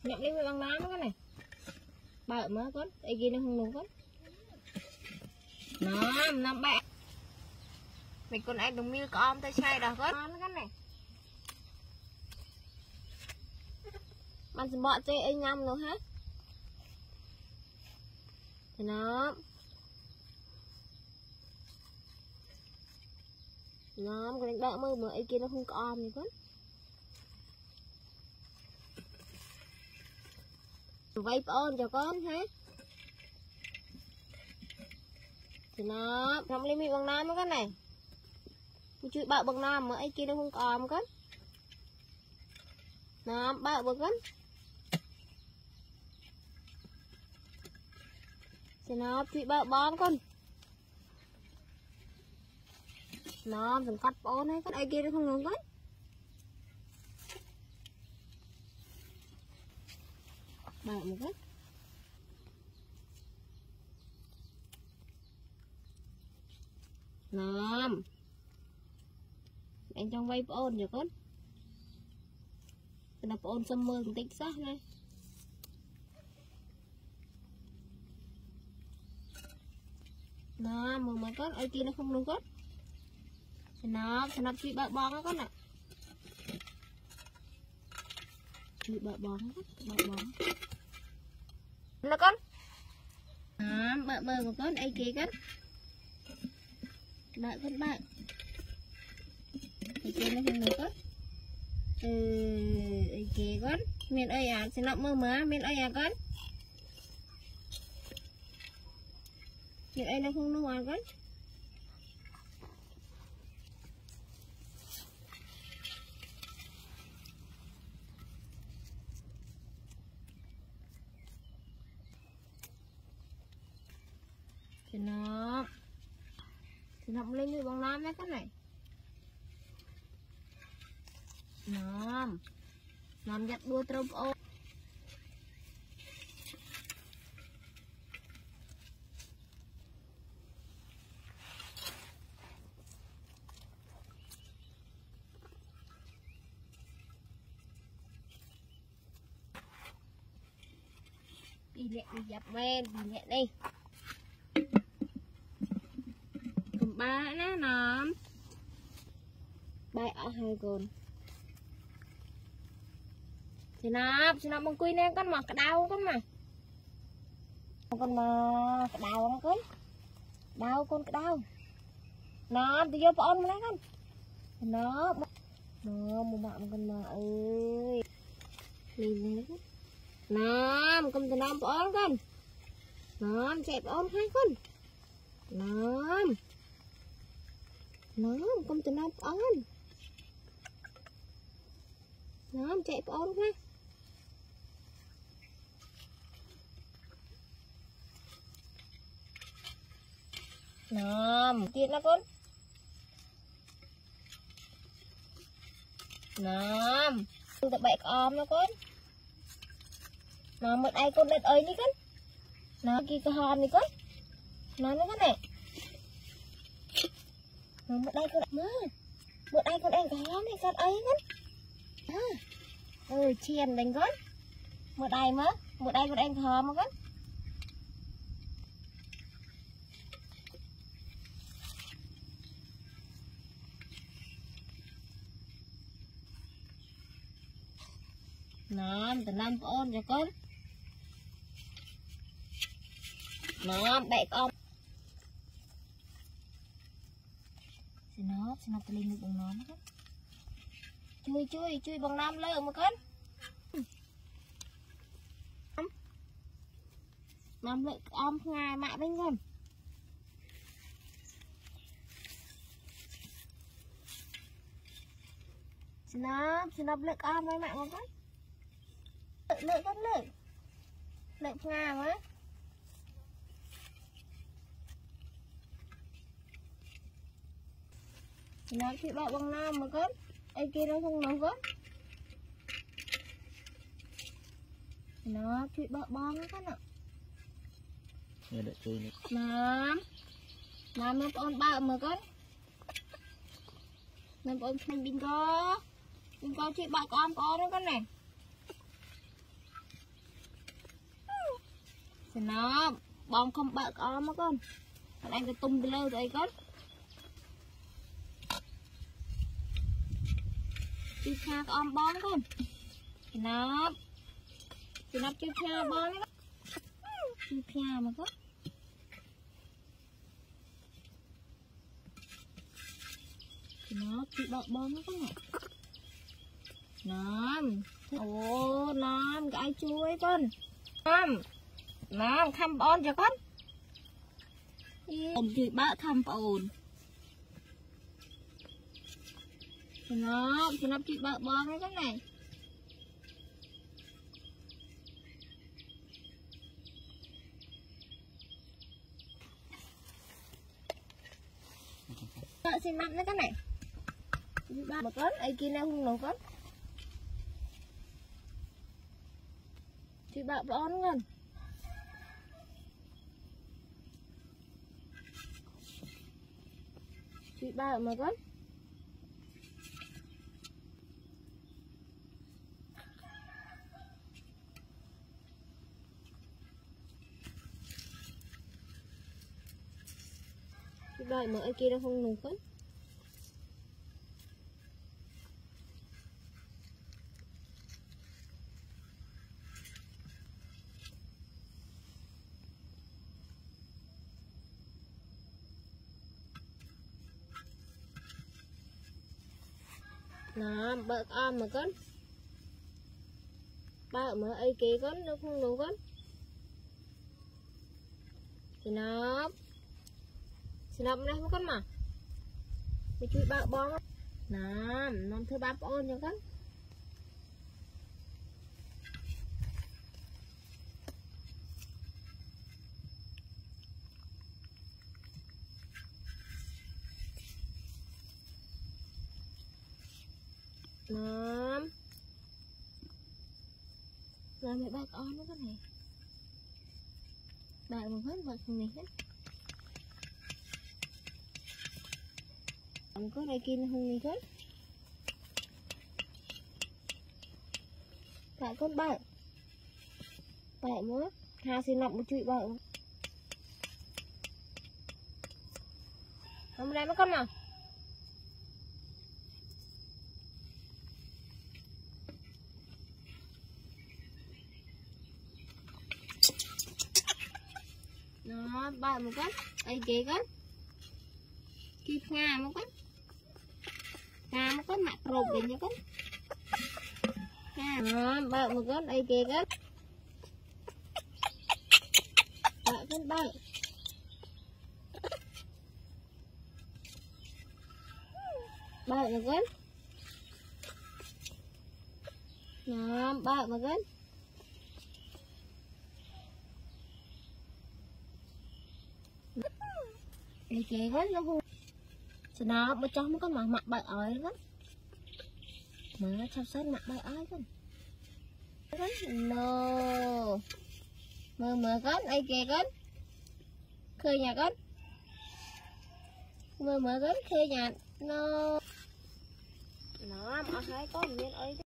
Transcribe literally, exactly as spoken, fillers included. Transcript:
Nhậm đi với bằng nám cái này. Bợ mới con, ai kia nó không đúng con. Nó, năm bạn. Mình con ăn đồng miêu con tay xay đâu con. Nó cái này. Bạn sẽ bỏ chơi anh nhâm nữa hết. Thì nó. Nó, con đánh đỡ mơ mà ai kia nó không có om gì con. Vay ơn cho con hết. Thì nó không lên miệng bằng nam cái này. Tôi chui bạo bằng nam mà ấy kia nó không còn con. Nó bạo bằng con. Thì nó chui bạo bón con. Nó mình cắt bón hết con ấy kia nó không ngừng con. Bạo một cái. Nằm anh trong vay ôn rồi con. Cái đập ôn xâm mơ cũng tích xác này. Nó mừng mấy con ai kia nó không đúng con. Nó nó bị bợ bong đó con ạ. Bị bợ bong đó, bợ bong. Nó con. À, bợ bơ của con ai kia con. Đợi con bạn. Ai kia nó không được con. Ừ, ai kia con. Miền ơi à, xin lỗi mơ má, miền ơi à con. Miền ơi nó không đúng à con. Thì nó thì nó lên như bằng nam đấy cái này. Nam Nam dắt đua trâu ô. Đi nhẹ đi dập men đi nhẹ đi. Cầm ba nó nằm bay ở hai con. Thì nó thì nó mong quy nè con mà cái đau con mà con mà cái đau nó con đau con cái đau nó thì vô con lấy con nó nó một bạn con mà ơi liền lấy nó con từ năm con con nó chạy ôm hai con nó nó con từ năm con nó chạy ôm ha. Nằm kia nó con. Nằm tôi tập bạch om nó con. Nó một ai con đất ơi đi con. Nó kia cái hòm đi con. Nó nó con này. Nó một ai con mơ. Một ai con ăn cái hòm này con ấy con. À. Ừ chiên đánh con. Một ai mơ. Một ai con ăn cái hòm mà con. Nó từ năm ôn cho con. Nó bẹ con. Xin nó, xin nó tôi lên được bằng nó đó. Chui chui chui bằng năm lơ mà con. Năm lợ om ngài mạ bên con. Xin nó, xin nó lợ om với mạ con con. Lợi con lợi lợi ngà quá. Nó chị bạo bằng nam mà con. Ai kia nó không nói con. Nó chị bạo bong con ạ. Nghe đợi chơi nữa. Nam Nam nó con bạo mà con. Nam con thành bình co. Bình co chị bạo con con đó con này. nó bong không bợ có mà con anh cái tung lên rồi con đi pha con bong con nó thì nó chưa pha bong đó chưa pha mà con thì nó bị bợ bong đó con này nằm ồ nằm cái chuối con nằm nằm khăm bón cho con ông chị bác khăm bón thì nó thì nó chị bợ bón cái con này Sợ xin mặn đấy con này một con ấy kia nào không nấu con chị bợ bón luôn chị bợ mà con chị bợ mà ấy kia nào không nấu con nó bợ om mà con bợ mà ấy kia con nó không nấu con thì nó thì nó đây con mà mình chui bợ bón nó nó thưa bắp ôn cho con nó rồi mẹ bạc on nó cái này bạc một hết bạc này hết còn có đây kia không gì hết tại con bạc bạc nữa hai xin nặng một chuyện bạc hôm nay nó con nào nó bợ một con ấy kia con kia nga một con nga một con mặt rụt để cho con nga nó bợ một con ấy kia con bợ con bợ bợ một con nó bợ một con đi kìa hết nó vui sao nó mới cho nó có mặt mặt bậy ỏi lắm mà nó sắp xếp mặt bậy ỏi con no mơ mơ con đây kìa con khơi nhà con mơ mơ con khơi nhà no nó mà thấy có miếng ấy